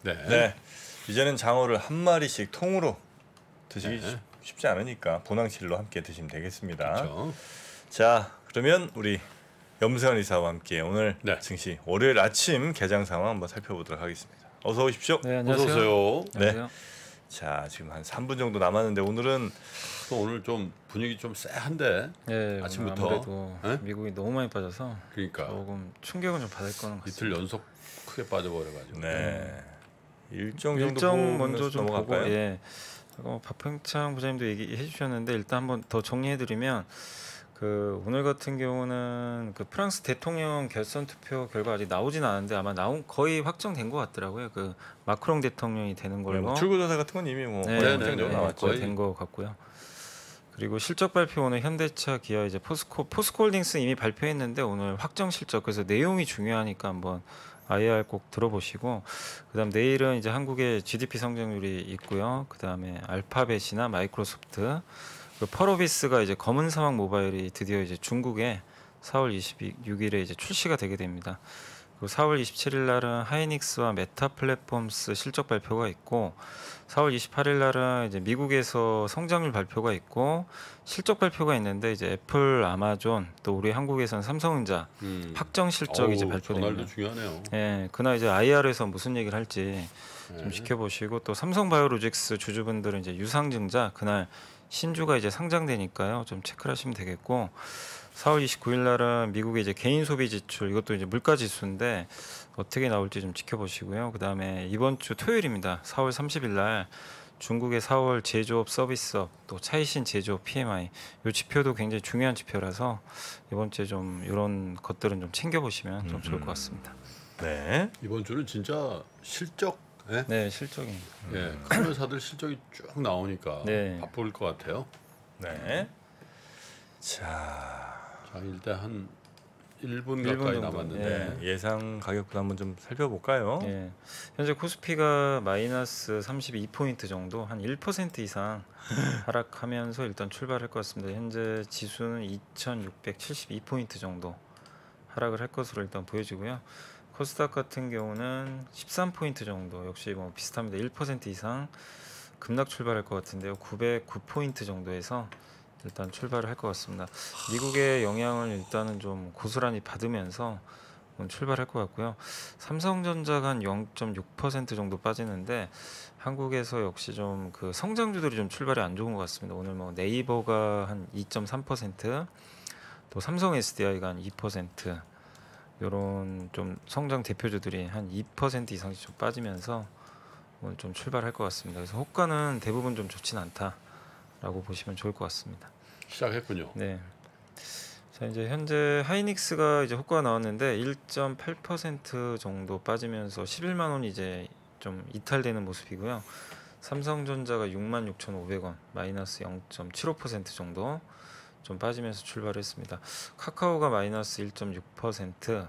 네. 네. 이제는 장어를 한 마리씩 통으로 드시기 네. 쉽지 않으니까 보낭실로 함께 드시면 되겠습니다. 그렇죠. 자, 그러면 우리 염세현 이사와 함께 오늘 네. 증시 월요일 아침 개장 상황 한번 살펴보도록 하겠습니다. 어서 오십시오. 네, 어서 안녕하세요. 오세요. 안녕하세요. 자, 지금 한 3분 정도 남았는데 오늘은 또 오늘 좀 분위기 좀 쎄한데. 네, 아침부터. 아무래도 네? 미국이 너무 많이 빠져서 그러니까 조금 충격은 좀 받을 거는 같습니다. 이틀 연속 크게 빠져버려가지고. 네. 일정 정도 일정 먼저 좀 보고 넘어갈까요? 예. 박팽창 부장님도 얘기해 주셨는데 일단 한번 더 정리해 드리면 그 오늘 같은 경우는 그 프랑스 대통령 결선 투표 결과 아직 나오진 않았는데 아마 거의 확정된 것 같더라고요. 그 마크롱 대통령이 되는 걸로. 뭐 출구조사 같은 건 이미 뭐 네, 거의 네, 확정적으로 네. 나왔죠. 거의. 된 것 같고요. 그리고 실적 발표 오늘 현대차, 기아, 이제 포스코홀딩스 이미 발표했는데 오늘 확정 실적 그래서 내용이 중요하니까 한번 IR 꼭 들어보시고 그다음 내일은 이제 한국의 GDP 성장률이 있고요. 그다음에 알파벳이나 마이크로소프트, 그 펄어비스가 이제 검은 사막 모바일이 드디어 이제 중국에 4월 26일에 이제 출시가 되게 됩니다. 그리고 4월 27일 날은 하이닉스와 메타 플랫폼스 실적 발표가 있고 4월 28일 날은 이제 미국에서 성장률 발표가 있고 실적 발표가 있는데 이제 애플, 아마존 또 우리 한국에서는 삼성전자 확정 실적이 이제 발표됩니다. 전날도 중요하네요. 예, 그날 이제 IR에서 무슨 얘기를 할지 좀 네. 지켜보시고 또 삼성바이오로직스 주주분들은 이제 유상증자 그날 신주가 이제 상장되니까요 좀 체크를 하시면 되겠고 4월 29일 날은 미국의 이제 개인 소비 지출 이것도 이제 물가 지수인데 어떻게 나올지 좀 지켜보시고요. 그다음에 이번 주 토요일입니다. 4월 30일 날 중국의 4월 제조업 서비스업 또 차이신 제조업 PMI 이 지표도 굉장히 중요한 지표라서 이번 주에 좀 이런 것들은 좀 챙겨 보시면 좀 좋을 것 같습니다. 네. 이번 주는 진짜 실적. 예? 네, 실적이. 예, 큰 회사들 실적이 쭉 나오니까 네. 바쁠 것 같아요. 네. 자, 자, 일단 한 1분 1분 가까이 정도. 남았는데. 예상 가격도 한번 좀 살펴볼까요? 예. 현재 코스피가 마이너스 32포인트 정도 한 1% 이상 하락하면서 일단 출발할 것 같습니다. 현재 지수는 2672포인트 정도 하락을 할 것으로 일단 보여지고요. 코스닥 같은 경우는 13포인트 정도 역시 뭐 비슷합니다. 1% 이상 급락 출발할 것 같은데요. 909포인트 정도에서 일단 출발을 할 것 같습니다. 미국의 영향을 일단은 좀 고스란히 받으면서 출발할 것 같고요. 삼성전자가 한 0.6% 정도 빠지는데 한국에서 역시 좀 그 성장주들이 좀 출발이 안 좋은 것 같습니다. 오늘 뭐 네이버가 한 2.3%, 또 삼성 SDI가 한 2%, 이런 좀 성장 대표주들이 한 2% 이상씩 좀 빠지면서 오늘 좀 출발할 것 같습니다. 그래서 호가는 대부분 좀 좋진 않다라고 보시면 좋을 것 같습니다. 시작했군요. 네. 자 이제 현재 하이닉스가 이제 호가가 나왔는데 1.8% 정도 빠지면서 11만 원이 이제 좀 이탈되는 모습이고요. 삼성전자가 66,500원 마이너스 0.75% 정도 좀 빠지면서 출발했습니다. 카카오가 마이너스 1.6%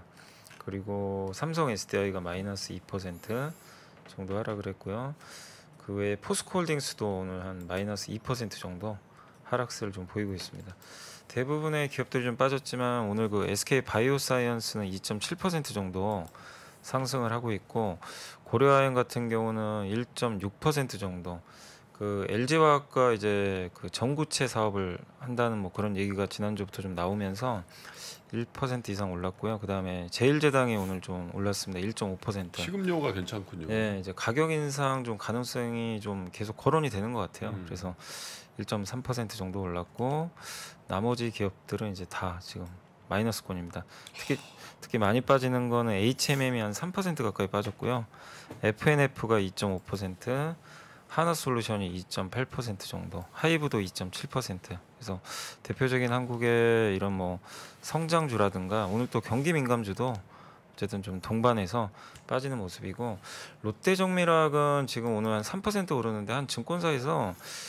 그리고 삼성 SDI가 마이너스 2% 정도 하락을 했고요. 그 외에 포스코홀딩스도 오늘 한 마이너스 2% 정도 하락세를 좀 보이고 있습니다. 대부분의 기업들이 좀 빠졌지만 오늘 그 SK 바이오사이언스는 2.7% 정도 상승을 하고 있고 고려아연 같은 경우는 1.6% 정도 그 LG화학과 이제 그 전구체 사업을 한다는 뭐 그런 얘기가 지난주부터 좀 나오면서 1% 이상 올랐고요. 그다음에 제일제당이 오늘 좀 올랐습니다. 1.5%. 식음료가 괜찮군요. 네, 이제 가격 인상 좀 가능성이 좀 계속 거론이 되는 것 같아요. 그래서 1.3% 정도 올랐고 나머지 기업들은 이제 다 지금 마이너스권입니다. 특히 많이 빠지는 거는 HMM이 한 3% 가까이 빠졌고요. FNF가 2.5%, 하나솔루션이 2.8% 정도, 하이브도 2.7%. 그래서 대표적인 한국의 이런 뭐 성장주라든가 오늘 또 경기 민감주도 어쨌든 좀 동반해서 빠지는 모습이고 롯데정밀화학은 지금 오늘 한 3% 오르는데 한 증권사에서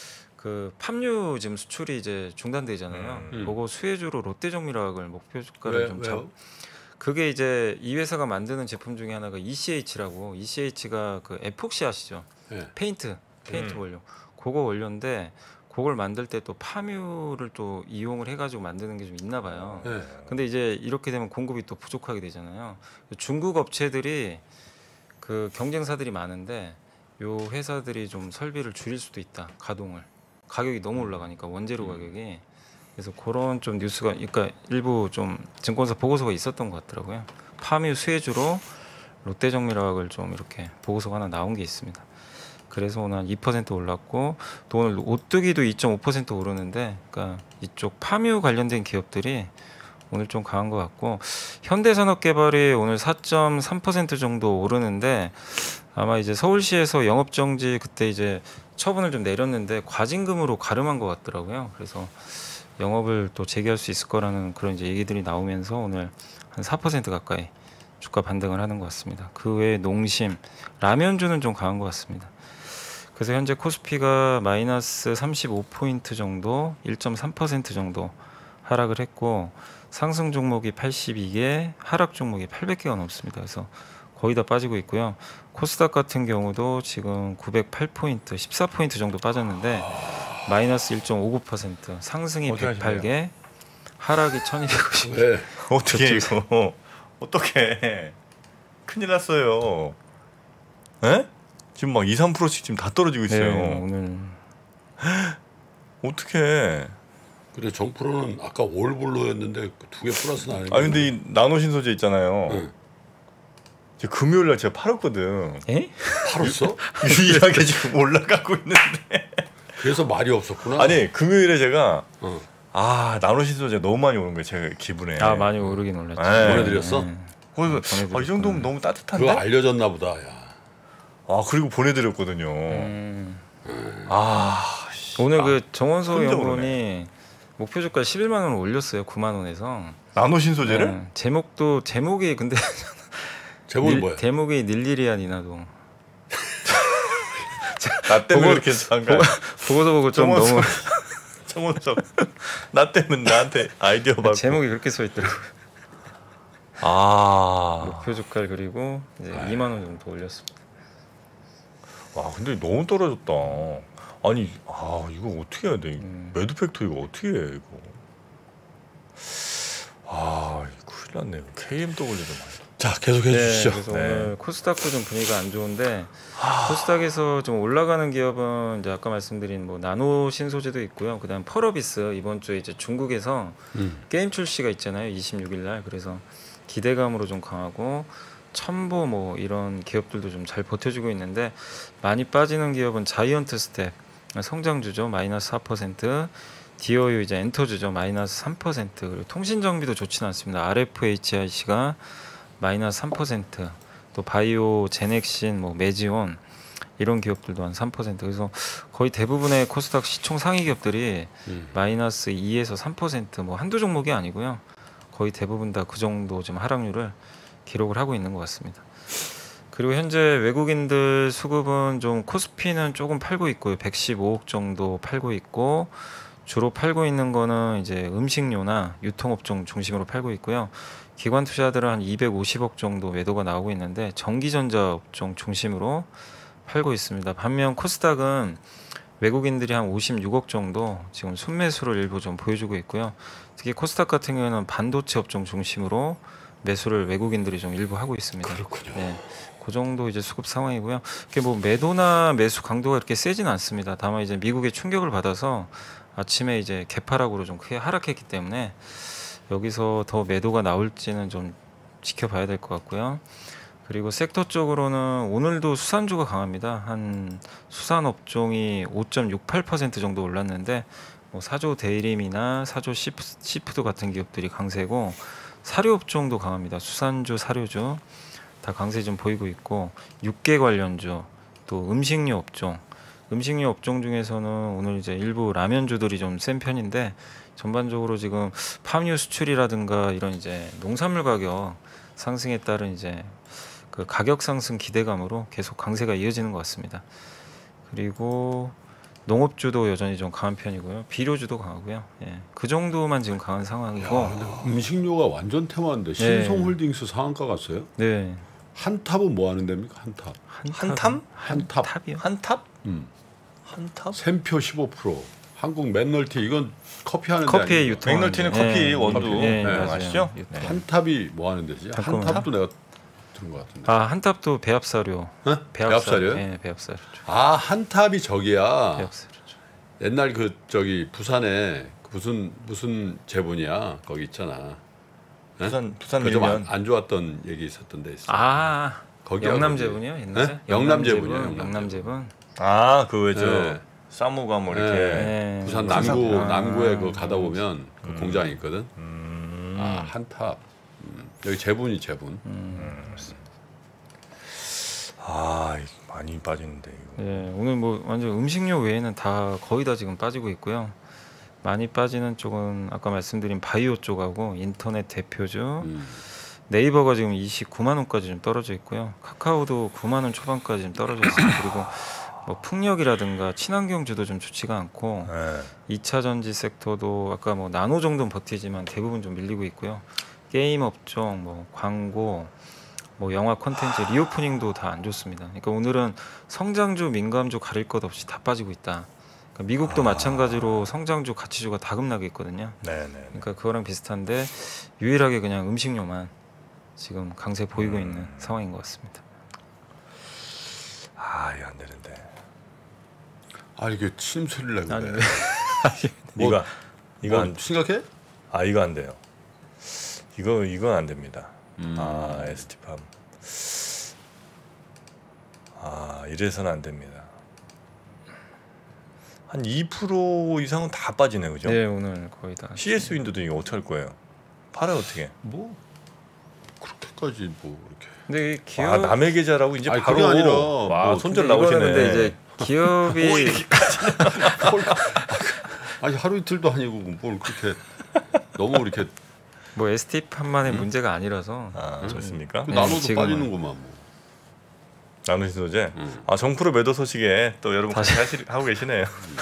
그 팜유 지금 수출이 이제 중단되잖아요. 그거 수혜주로 롯데정밀화학을 목표 주가를 좀 왜요? 그게 이제 이 회사가 만드는 제품 중에 하나가 ECH라고 ECH가 그 에폭시 아시죠? 네. 페인트 원료. 그거 원료인데 그걸 만들 때 또 팜유를 또 이용을 해가지고 만드는 게 좀 있나 봐요. 근데 이제 이렇게 되면 공급이 또 부족하게 되잖아요. 중국 업체들이 그 경쟁사들이 많은데 요 회사들이 좀 설비를 줄일 수도 있다. 가동을. 가격이 너무 올라가니까 원재료 가격이. 그래서 그런 좀 뉴스가 그러니까 일부 좀 증권사 보고서가 있었던 것 같더라고요. 파뮤 수혜주로 롯데정밀화학을 좀 이렇게 보고서가 하나 나온 게 있습니다. 그래서 오늘 한 2% 올랐고 또 오늘 오뚜기도 2.5% 오르는데 그러니까 이쪽 파뮤 관련된 기업들이 오늘 좀 강한 것 같고 현대산업개발이 오늘 4.3% 정도 오르는데 아마 이제 서울시에서 영업정지 그때 이제 처분을 좀 내렸는데 과징금으로 가름한 것 같더라고요. 그래서 영업을 또 재개할 수 있을 거라는 그런 이제 얘기들이 나오면서 오늘 한 4% 가까이 주가 반등을 하는 것 같습니다. 그 외에 농심, 라면주는 좀 강한 것 같습니다. 그래서 현재 코스피가 마이너스 35포인트 정도, 1.3% 정도 하락을 했고 상승 종목이 82개, 하락 종목이 800개가 넘습니다. 그래서 거의 다 빠지고 있고요. 코스닥 같은 경우도 지금 908포인트, 14포인트 정도 빠졌는데 마이너스 1.59%, 상승이 108개, 하락이 1290개. 왜? 어떻게 이거? 어떻게? 큰일 났어요. 에? 지금 막 2, 3%씩 지금 다 떨어지고 있어요. 네, 오늘 어떻게? 그래 정프로는 아까 올블로였는데 두 개 플러스 나는. 아 근데 이 나노신소재 있잖아요. 응. 제가 금요일 날 제가 팔았거든. 에? 팔았어? 유일하게 지금 올라가고 있는데. 그래서 말이 없었구나. 아니 금요일에 제가 어. 나노신소재 너무 많이 오는 거예요. 제 기분에. 아 많이 오르긴 올랐죠. 네. 보내드렸어? 그래서 보내드렸구나. 이 정도면 너무 따뜻한데? 그거 알려졌나 보다. 야. 그리고 보내드렸거든요. 오늘 그 정원서 혼자 연구원이 목표 주가 11만 원을 올렸어요. 9만 원에서. 나노신소재를? 네. 제목이 근데 제목이 뭐야? 제목이 닐리리아 니나도. 나 때문에 그렇게 한 거야. 보고서 보고 좀 정원서. 너무 정원서. 나 때문에 나한테 아이디어 받고. 제목이 그렇게 써 있더라고요. 목표 주가를 그리고 이제 2만 원 정도 올렸습니다. 와 근데 너무 떨어졌다. 아니 이거 어떻게 해야 돼? 매도 팩터 이거 어떻게 해 이거? 이거 큰일 났네. KMW도 많이. 자 계속해 주시죠. 그래서 네. 오늘 코스닥도 좀 분위기가 안 좋은데 코스닥에서 좀 올라가는 기업은 이제 아까 말씀드린 뭐 나노 신소재도 있고요. 그다음 펄어비스 이번 주에 이제 중국에서 게임 출시가 있잖아요. 26일 날. 그래서 기대감으로 좀 강하고 첨보 뭐 이런 기업들도 좀 잘 버텨주고 있는데 많이 빠지는 기업은 자이언트 스텝 성장주죠. 마이너스 4%, 디어유 이제 엔터주죠. 마이너스 3%, 그리고 통신정비도 좋지는 않습니다. RFHIC가 마이너스 3%, 또 바이오 제넥신, 뭐 메지온 이런 기업들도 한 3%. 그래서 거의 대부분의 코스닥 시총 상위 기업들이 마이너스 2에서 3%, 뭐 한두 종목이 아니고요. 거의 대부분 다 그 정도 좀 하락률을 기록을 하고 있는 것 같습니다. 그리고 현재 외국인들 수급은 좀 코스피는 조금 팔고 있고요. 115억 정도 팔고 있고 주로 팔고 있는 거는 이제 음식료나 유통업종 중심으로 팔고 있고요. 기관 투자들은 한 250억 정도 매도가 나오고 있는데 전기전자 업종 중심으로 팔고 있습니다. 반면 코스닥은 외국인들이 한 56억 정도 지금 순매수를 일부 좀 보여주고 있고요. 특히 코스닥 같은 경우에는 반도체 업종 중심으로 매수를 외국인들이 좀 일부 하고 있습니다. 그렇군요. 네, 그 정도 이제 수급 상황이고요. 그게 뭐 매도나 매수 강도가 이렇게 세지는 않습니다. 다만 이제 미국의 충격을 받아서 아침에 이제 개파락으로 좀 크게 하락했기 때문에 여기서 더 매도가 나올지는 좀 지켜봐야 될 것 같고요. 그리고 섹터 쪽으로는 오늘도 수산주가 강합니다. 한 수산 업종이 5.68% 정도 올랐는데 뭐 사조 데이림이나 사조 시푸드 같은 기업들이 강세고 사료 업종도 강합니다. 수산주, 사료주 다 강세 좀 보이고 있고 육계 관련주 또 음식료 업종 중에서는 오늘 이제 일부 라면주들이 좀 센 편인데 전반적으로 지금 팜유 수출이라든가 이런 이제 농산물 가격 상승에 따른 이제 그 가격 상승 기대감으로 계속 강세가 이어지는 것 같습니다. 그리고 농업주도 여전히 좀 강한 편이고요. 비료주도 강하고요. 예, 그 정도만 지금 강한 상황이고. 야, 근데 음식료가 완전 테마인데 신성홀딩스 상한가 갔어요? 네. 한탑은 뭐 하는 데입니까? 한탑. 한탐? 한탑. 탑이요? 한탑? 음. 한탑? 샘표 15%. 한국 맥널티 이건 커피 하는 데 커피의 아닙니까? 유통. 맥널티는 커피 원두 네, 아시죠? 네. 한탑이 뭐 하는 데지? 잠깐만요. 한탑도 내가 들은 것 같은데. 아 한탑도 배합사료. 어? 배합사료요? 네, 배합사료. 아 한탑이 저기야. 배합사료죠. 옛날 그 저기 부산에 무슨 제분이야 거기 있잖아. 부산 그좀안 밀면 안 좋았던 얘기 있었던 데 있어. 아 거기야, 영남제분이요 옛날에? 네? 영남제분이요. 영남제분. 아그 왜죠 네. 사무가 뭐 이렇게 네. 부산 남구에 그 가다 보면 그 공장이 있거든. 아 한탑. 여기 제분이 제분. 아 많이 빠지는데 이거. 예, 오늘 뭐 완전 음식료 외에는 다 거의 다 지금 빠지고 있고요. 많이 빠지는 쪽은 아까 말씀드린 바이오 쪽하고 인터넷 대표주, 네이버가 지금 29만 원까지 좀 떨어져 있고요. 카카오도 9만 원 초반까지 좀 떨어져 있어요. 그리고 뭐 풍력이라든가 친환경주도 좀 좋지가 않고 네. 2차 전지 섹터도 아까 뭐 나노 정도는 버티지만 대부분 좀 밀리고 있고요. 게임 업종, 뭐 광고, 뭐 영화 콘텐츠, 리오프닝도 다 안 좋습니다. 그러니까 오늘은 성장주, 민감주 가릴 것 없이 다 빠지고 있다. 그러니까 미국도 마찬가지로 성장주, 가치주가 다 급락해 있거든요. 네네. 그러니까 그거랑 비슷한데 유일하게 그냥 음식료만 지금 강세 보이고 있는 상황인 것 같습니다. 아 이거 안 되는데. 아 이게 침소리를 내고 그래. 이거 뭐 안 심각해? 아 이거 안 돼요. 이건 안 됩니다. 아 ST팜. 아 이래서는 안 됩니다. 한 2% 이상은 다 빠지네 그죠? 네 오늘 거의 다. CS 윈도도 이거 어떻게 할 거예요? 팔아요 어떻게? 뭐 그렇게까지 뭐 이렇게. 근데 이 기업 아 남의 계좌라고 이제 아니, 바로 그게 아니라 와 뭐 손절 이거는 나오시네. 근데 이제 기업이 아니 하루 이틀도 아니고 뭘 그렇게 너무 이렇게 뭐 ST판만의 문제가 아니라서 아 좋습니까? 네, 나눠도 지금은. 빠지는구만 뭐. 나누신 소재. 아 정프로 매도 소식에 또 여러분 같이 하고 계시네요.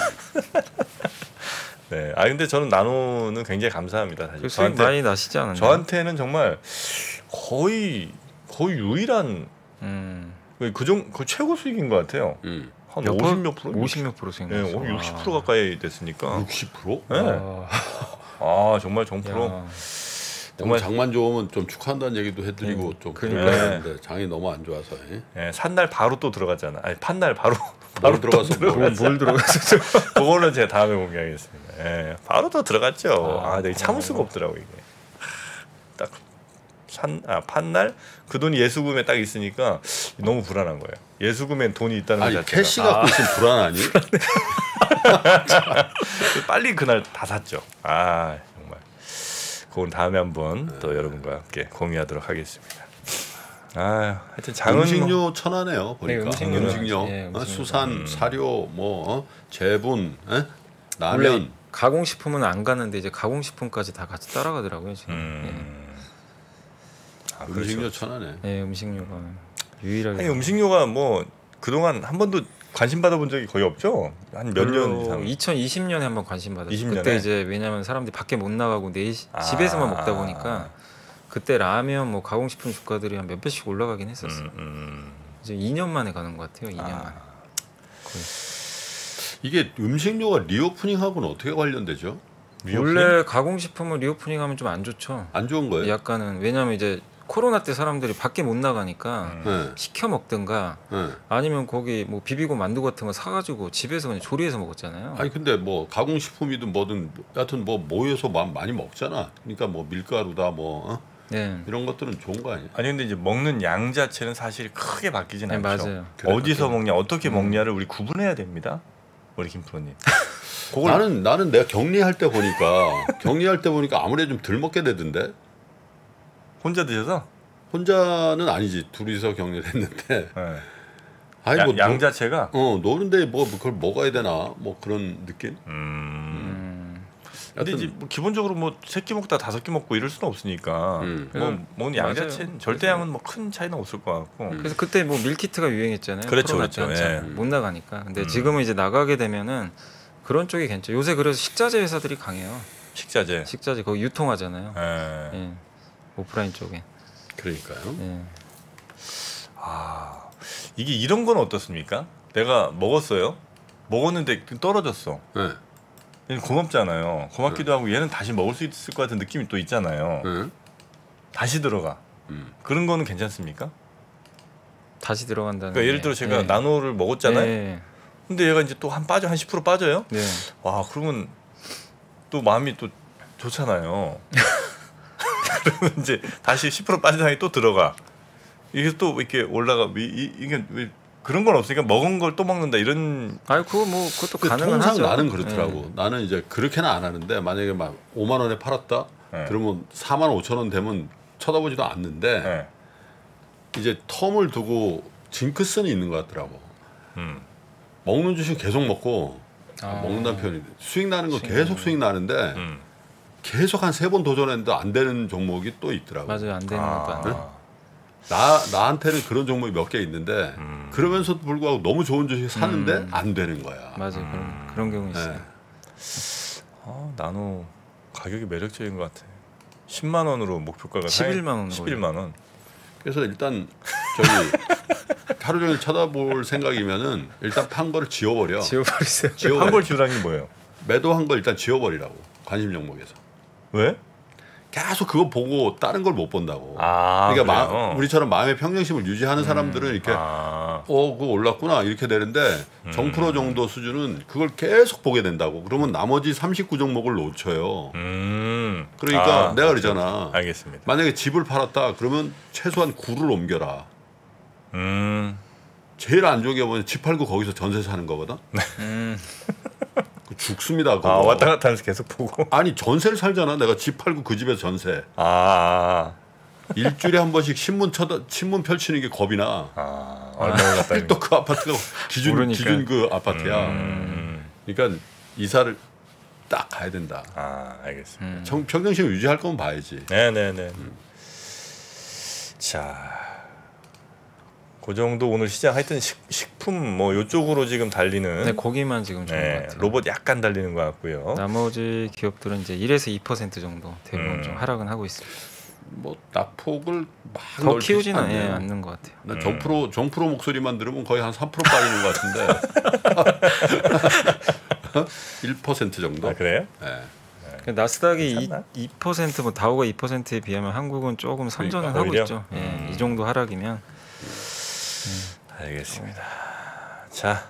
네. 아 근데 저는 나노는 굉장히 감사합니다. 사실 그 수익 많이 나시지 않았나요? 저한테는 정말 거의 유일한 그 최고 수익인 것 같아요. 한 몇 50 몇 프로? 50몇 프로 수익 네, 났어요. 60% 가까이 됐으니까. 60%? 네. 와. 아 정말 정프로. 야. 정말 장만 좋으면 좀 축하한다는 얘기도 해드리고 좀 그러니까요. 그래야 되는데 장이 너무 안 좋아서. 네, 산날 바로 또 들어갔잖아. 아니 판날 바로 바로 들어가서 뭘 들어갔어? 그거는 제가 다음에 공개하겠습니다. 예, 바로 또 들어갔죠. 아, 내가 참을 수가 없더라고 이게. 딱 판날 그 돈이 예수금에 딱 있으니까 너무 불안한 거예요. 예수금엔 돈이 있다는 것 아니 자체가. 캐시 갖고 있으면 불안하니? 빨리 그날 다 샀죠. 아 정말. 그건 다음에 한번 또 여러분과 함께 공유하도록 하겠습니다. 아, 하여튼 장은 음식료 천하네요 보니까. 네, 음식료는 음식료, 예, 음식료. 수산, 사료, 뭐 제분, 원래 라면. 가공식품은 안 가는데 이제 가공식품까지 다 같이 따라가더라고요 지금. 아, 음식료 그렇죠. 천하네. 예, 음식료가 유일하게. 아니 음식료가 뭐 그동안 한 번도 관심 받아본 적이 거의 없죠. 한 몇 년 이상. 2020년에 한번 관심 받았어요. 20년에? 그때 이제 왜냐면 사람들이 밖에 못 나가고 집에서만 먹다 보니까 그때 라면 뭐 가공식품 주가들이 한 몇 배씩 올라가긴 했었어요. 이제 2년 만에 가는 것 같아요. 2년 만에. 거의. 이게 음식료가 리오프닝하고는 어떻게 관련되죠? 원래 가공식품을 리오프닝하면 좀 안 좋죠. 안 좋은 거예요? 약간은 왜냐면 이제 코로나 때 사람들이 밖에 못 나가니까 네. 시켜 먹든가 네. 아니면 거기 뭐 비비고 만두 같은 거 사가지고 집에서 그냥 조리해서 먹었잖아요. 아니 근데 뭐 가공식품이든 뭐든 여하튼 뭐 모여서 많이 먹잖아. 그러니까 뭐 밀가루다 뭐 네. 이런 것들은 좋은 거 아니야? 아니 근데 이제 먹는 양 자체는 사실 크게 바뀌진 네, 않죠. 맞아요. 어디서 먹냐, 어떻게 먹냐를 우리 구분해야 됩니다. 우리 김프로님. 그걸 나는 내가 격리할 때 보니까 아무래도 좀 덜 먹게 되던데. 혼자 드셔서 혼자는 아니지. 둘이서 격리를 했는데. 네. 아니 뭐 양 자체가 노는데 뭐 그걸 먹어야 되나 뭐 그런 느낌. 근데 이제 뭐 기본적으로 뭐 3끼 먹다 5끼 먹고 이럴 수는 없으니까 뭐 먹는 양 맞아요. 자체는 절대 양은 뭐 큰 차이는 없을 것 같고. 그래서 그때 뭐 밀키트가 유행했잖아요. 그렇죠, 코로나 때 그렇죠. 한참 예. 못 나가니까. 근데 지금은 이제 나가게 되면은 그런 쪽이 괜찮죠. 요새 그래서 식자재 회사들이 강해요. 식자재. 식자재 거기 유통하잖아요. 예. 예. 오프라인 쪽에. 그러니까요. 예. 아 이게 이런 건 어떻습니까? 내가 먹었어요. 먹었는데 떨어졌어. 네. 얘는 고맙잖아요. 고맙기도 하고 얘는 다시 먹을 수 있을 것 같은 느낌이 또 있잖아요. 네. 다시 들어가. 그런 거는 괜찮습니까? 다시 들어간다는. 그러니까 예를 들어 제가 나노를 먹었잖아요. 네. 근데 얘가 이제 또 한 10% 빠져요. 네. 와 그러면 또 마음이 또 좋잖아요. 그러면 이제 다시 10% 빠진 상황이 또 들어가. 이게 또 이렇게 올라가. 이게 왜 그런 건 없으니까 먹은 걸 또 먹는다 이런. 아니 그거 뭐 그것도 가능은 통상 하죠. 나는 그렇더라고. 나는 이제 그렇게는 안 하는데 만약에 막 5만 원에 팔았다. 그러면 4만 5천 원 되면 쳐다보지도 않는데 이제 텀을 두고 징크스는 있는 것 같더라고. 먹는 주식 계속 먹고 먹는다는 표현이 수익 나는 거 계속 수익 나는데 계속 한 3번 도전했는데 안 되는 종목이 또 있더라고. 맞아요, 안 되는 것도 안 돼. 나한테는 그런 종목이 몇 개 있는데 그러면서도 불구하고 너무 좋은 주식 사는데 안 되는 거야. 맞아요, 그런 경우 있어요. 나노 가격이 매력적인 것 같아. 10만 원으로 목표가가 11만 원. 11만 원. 그래서 일단 저기 하루 종일 쳐다볼 생각이면은 일단 판 거를 지워버려. 지워버리세요. 판 걸 지우라는 게 뭐예요? 매도한 걸 일단 지워버리라고. 관심 종목에서. 왜? 계속 그거 보고 다른 걸 못 본다고. 그러니까 우리처럼 마음의 평정심을 유지하는 사람들은 이렇게 그거 올랐구나 이렇게 되는데 정프로 정도 수준은 그걸 계속 보게 된다고. 그러면 나머지 39종목을 놓쳐요. 그러니까 내가 그러잖아. 알겠습니다. 만약에 집을 팔았다 그러면 최소한 구를 옮겨라. 제일 안 좋은 게 뭐냐면 집 팔고 거기서 전세 사는 거거든. 죽습니다. 그거. 왔다 갔다 하면서 계속 보고. 아니 전세를 살잖아. 내가 집 팔고 그 집에서 전세. 일주일에 한 번씩 신문 펼치는 게 겁이 나. 얼마나 갔다. 또 그 아파트가 기준 그 아파트야. 그러니까 이사를 딱 가야 된다. 알겠습니다. 평정심 유지할 거면 봐야지. 네네네. 자, 그 정도 오늘 시장 하여튼 식품 뭐 요쪽으로 지금 달리는. 네, 거기만 지금 좋은 것 같아요. 로봇 약간 달리는 것 같고요. 나머지 기업들은 이제 1에서 2% 정도 대부분 좀 하락은 하고 있습니다. 뭐 낙폭을 막 더 키우지는 않는 것 같아요. 정프로 목소리만 들으면 거의 한 3% 빠지는 것 같은데 1% 정도. 그래요? 네. 나스닥이 2%, 뭐 다우가 2%에 비하면 한국은 조금 선전을 하고 오히려? 있죠. 이 정도 하락이면. 알겠습니다. 자,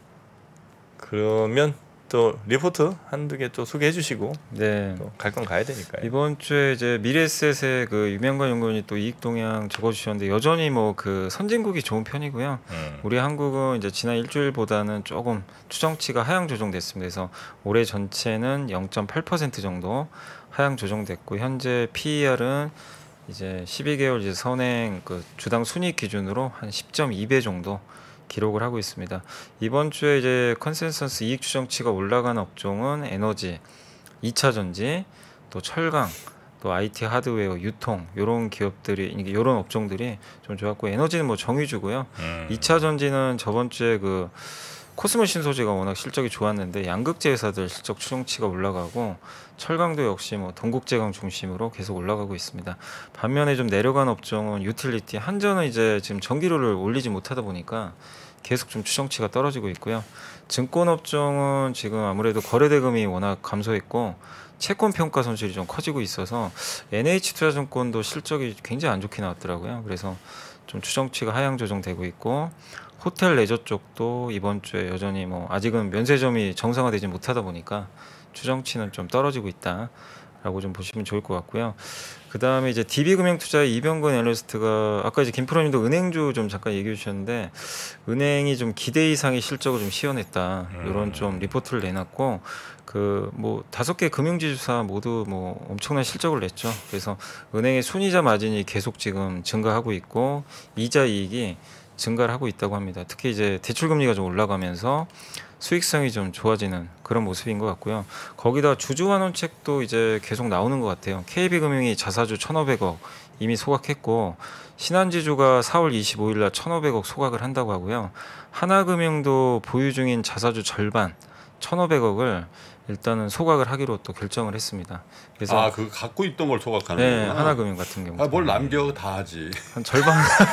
그러면 또 리포트 한두 개 또 소개해 주시고 네. 갈 건 가야 되니까요. 이번 주에 이제 미래에셋의 그 유명관 연구원이 또 이익 동향 적어주셨는데 여전히 뭐 그 선진국이 좋은 편이고요. 우리 한국은 이제 지난 일주일보다는 조금 추정치가 하향 조정됐습니다. 그래서 올해 전체는 0.8% 정도 하향 조정됐고 현재 PER은 이제 12개월 이제 선행 그 주당 순이익 기준으로 한 10.2배 정도 기록을 하고 있습니다. 이번 주에 이제 컨센서스 이익 추정치가 올라간 업종은 에너지, 2차 전지, 또 철강, 또 IT 하드웨어, 유통 이런 기업들이 이런 업종들이 좀 좋았고 에너지는 뭐 정유주고요. 2차 전지는 저번 주에 그 코스모 신소재가 워낙 실적이 좋았는데 양극재 회사들 실적 추정치가 올라가고 철강도 역시 뭐 동국제강 중심으로 계속 올라가고 있습니다. 반면에 좀 내려간 업종은 유틸리티, 한전은 이제 지금 전기료를 올리지 못하다 보니까 계속 좀 추정치가 떨어지고 있고요. 증권 업종은 지금 아무래도 거래대금이 워낙 감소했고 채권 평가 손실이 좀 커지고 있어서 NH투자증권도 실적이 굉장히 안 좋게 나왔더라고요. 그래서 좀 추정치가 하향 조정되고 있고 호텔 레저 쪽도 이번 주에 여전히 뭐 아직은 면세점이 정상화되지 못하다 보니까 추정치는 좀 떨어지고 있다라고 좀 보시면 좋을 것 같고요. 그 다음에 이제 DB금융투자의 이병건 애널리스트가 아까 이제 김프로님도 은행주 좀 잠깐 얘기해 주셨는데 은행이 좀 기대 이상의 실적을 좀 시현했다 이런 좀 리포트를 내놨고 그 뭐 5개 금융지주사 모두 뭐 엄청난 실적을 냈죠. 그래서 은행의 순이자 마진이 계속 지금 증가하고 있고 이자 이익이 증가를 하고 있다고 합니다. 특히 이제 대출 금리가 좀 올라가면서 수익성이 좀 좋아지는 그런 모습인 것 같고요. 거기다 주주 환원책도 이제 계속 나오는 것 같아요. KB금융이 자사주 1,500억 이미 소각했고 신한지주가 4월 25일 날 1,500억 소각을 한다고 하고요. 하나금융도 보유 중인 자사주 절반 1,500억을 일단은 소각을 하기로 또 결정을 했습니다. 그래서 그 갖고 있던 걸 소각하는 네, 거구나. 하나금융 같은 경우. 뭘 남겨 다 하지. 한 절반.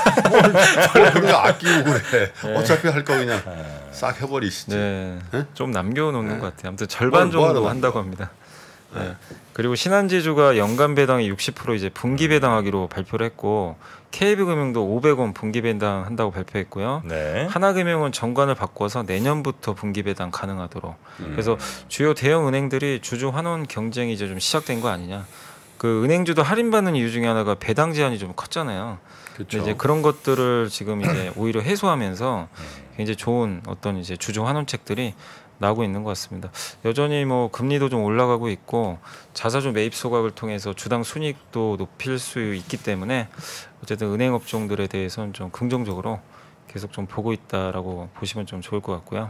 뭘 그런 거 아끼고 그래. 어차피 할 거 그냥 싹 해버리시지. 네, 좀 남겨놓는 것 같아요. 아무튼 절반 정도 한다고 합니다. 네. 그리고 신한지주가 연간 배당이 60% 이제 분기 배당하기로 발표를 했고 KB금융도 500원 분기 배당한다고 발표했고요. 네. 하나금융은 정관을 바꿔서 내년부터 분기 배당 가능하도록. 그래서 주요 대형 은행들이 주주 환원 경쟁이 이제 좀 시작된 거 아니냐. 그 은행주도 할인받는 이유 중에 하나가 배당 제한이 좀 컸잖아요. 그렇죠. 이제 그런 것들을 지금 이제 오히려 해소하면서 굉장히 좋은 어떤 이제 주주 환원책들이 나오고 있는 것 같습니다. 여전히 뭐 금리도 좀 올라가고 있고 자사주 매입 소각을 통해서 주당 순이익도 높일 수 있기 때문에 어쨌든 은행 업종들에 대해서는 좀 긍정적으로 계속 좀 보고 있다라고 보시면 좀 좋을 것 같고요.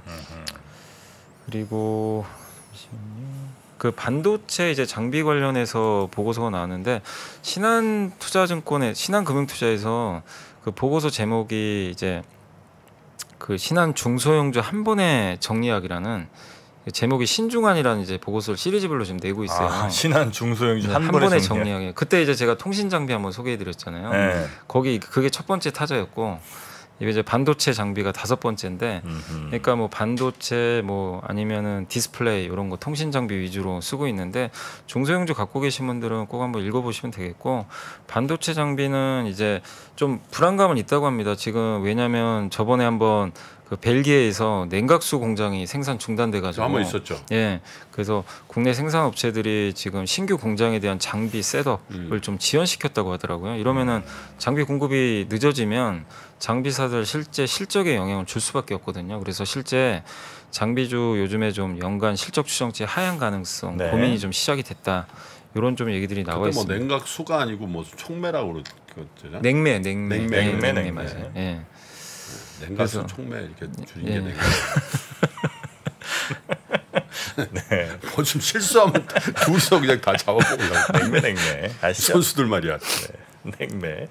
그리고 그 반도체 이제 장비 관련해서 보고서가 나왔는데 신한투자증권의 신한금융투자에서 그 보고서 제목이 이제 그 신한 중소형주 한 번에 정리하기라는 제목이 신중한이라는 이제 보고서를 시리즈별로 지금 내고 있어요. 아, 신한 중소형주 네, 한 번에 정리하기. 그때 이제 제가 통신 장비 한번 소개해드렸잖아요. 네. 거기 그게 첫 번째 타자였고 이제 반도체 장비가 5번째인데, 그러니까 뭐 반도체 뭐 아니면은 디스플레이 이런 거 통신 장비 위주로 쓰고 있는데 중소형주 갖고 계신 분들은 꼭 한번 읽어보시면 되겠고 반도체 장비는 이제 좀 불안감은 있다고 합니다. 지금 왜냐하면 저번에 한번 그 벨기에에서 냉각수 공장이 생산 중단돼가지고 한번 있었죠. 예, 그래서 국내 생산 업체들이 지금 신규 공장에 대한 장비 셋업을 좀 지연시켰다고 하더라고요. 이러면은 장비 공급이 늦어지면 장비사들 실적에 영향을 줄 수밖에 없거든요. 그래서 실제 장비주 요즘에 좀 연간 실적 추정치 하향 가능성 네. 고민이 좀 시작이 됐다. 이런 좀 얘기들이 나와 뭐 있습니다. 냉각수가 아니고 뭐 총매라고 그러잖아요. 냉매 냉매. 맞아요. 예. 냉각수 그래서- 총매 이렇게 줄인 예. 게 냉각. 네. 뭐 좀 실수하면 둘이서 그냥 다 잡아먹으려고. 냉매 아시죠? 선수들 말이야. 냉매.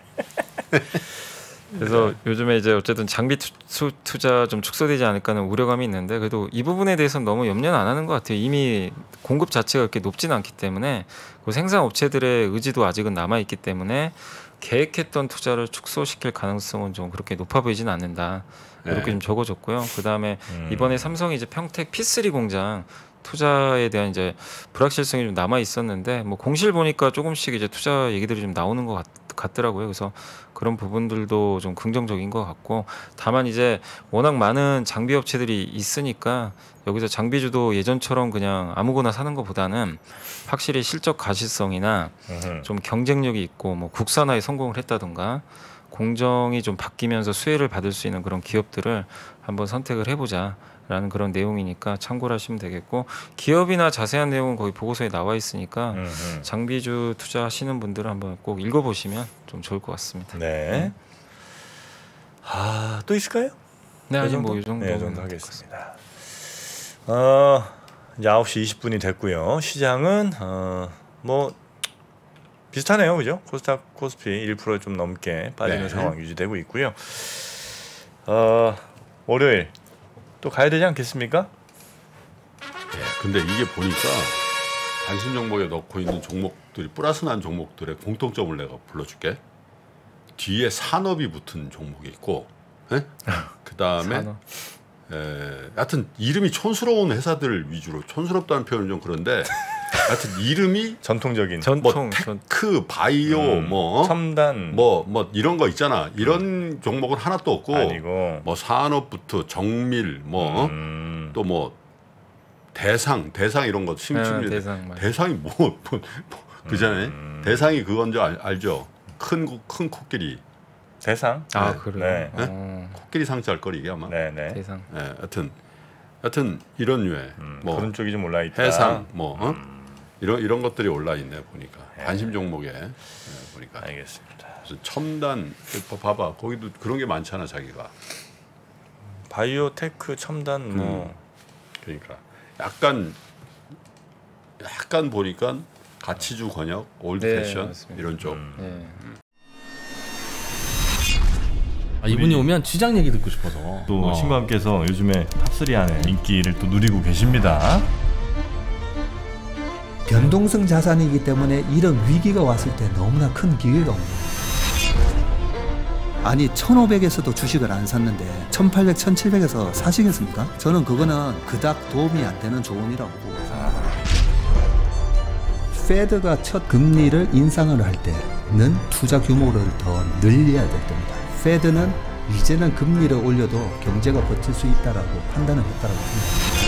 그래서 요즘에 이제 어쨌든 장비 투자 좀 축소되지 않을까 하는 우려감이 있는데 그래도 이 부분에 대해서는 너무 염려는 안 하는 것 같아요. 이미 공급 자체가 그렇게 높지는 않기 때문에 그 생산 업체들의 의지도 아직은 남아 있기 때문에 계획했던 투자를 축소시킬 가능성은 좀 그렇게 높아 보이지는 않는다. 이렇게 네. 좀 적어줬고요. 그 다음에 이번에 삼성이 이제 평택 P3 공장 투자에 대한 이제 불확실성이 좀 남아 있었는데 뭐 공실 보니까 조금씩 이제 투자 얘기들이 좀 나오는 것 같더라고요. 그래서 그런 부분들도 좀 긍정적인 것 같고 다만 이제 워낙 많은 장비 업체들이 있으니까 여기서 장비주도 예전처럼 그냥 아무거나 사는 것보다는 확실히 실적 가시성이나 좀 경쟁력이 있고 뭐 국산화에 성공을 했다든가 공정이 좀 바뀌면서 수혜를 받을 수 있는 그런 기업들을 한번 선택을 해보자라는 그런 내용이니까 참고를 하시면 되겠고 기업이나 자세한 내용은 거기 보고서에 나와 있으니까 장비주 투자하시는 분들은 한번 꼭 읽어보시면 좀 좋을 것 같습니다. 네. 아, 또 있을까요? 네, 아니 뭐이 정도 네, 이 정도 하겠습니다. 이제 9시 20분이 됐고요. 시장은 뭐 비슷하네요, 그죠? 코스닥, 코스피 1% 좀 넘게 빠지는 네. 상황 유지되고 있고요. 월요일 또 가야 되지 않겠습니까? 근데 이게 보니까 관심 종목에 넣고 있는 종목들이 플러스 난 종목들의 공통점을 내가 불러줄게. 뒤에 산업이 붙은 종목이 있고, 그 다음에 하여튼 이름이 촌스러운 회사들 위주로 촌스럽다는 표현은 좀 그런데 하여튼 이름이 전통적인 뭐 테크, 바이오, 뭐 첨단, 뭐 이런 거 있잖아. 이런 종목은 하나도 없고 아니고 뭐 산업부터 정밀 뭐 또 뭐 대상 이런 거 심심이 대상이 뭐 그잖아요. 대상이 그건 줄 알죠. 큰 코끼리 대상. 아 그래요. 네. 코끼리 상자 할 거리 이게 아마. 네네. 대상. 네, 하여튼 이런 류의 뭐 그런 쪽이 좀 올라 있다. 해상 뭐 이런 것들이 올라 있네 보니까 관심 종목에 보니까. 알겠습니다. 그래서 첨단 봐봐 거기도 그런 게 많잖아 자기가. 바이오테크 첨단 뭐 그러니까 약간 보니까 가치주 권역, 올드 패션 맞습니다. 이런 쪽. 이분이 오면 시장 얘기 듣고 싶어서 또 신부님께서 요즘에 탑3 안에 인기를 또 누리고 계십니다. 변동성 자산이기 때문에 이런 위기가 왔을 때 너무나 큰 기회가 옵니다. 아니 1500에서도 주식을 안 샀는데 1800, 1700에서 사시겠습니까? 저는 그거는 그닥 도움이 안 되는 조언이라고 보고 페드가 첫 금리를 인상을 할 때는 투자 규모를 더 늘려야 될 겁니다. 페드는 이제는 금리를 올려도 경제가 버틸 수 있다라고 판단을 했다라고 합니다.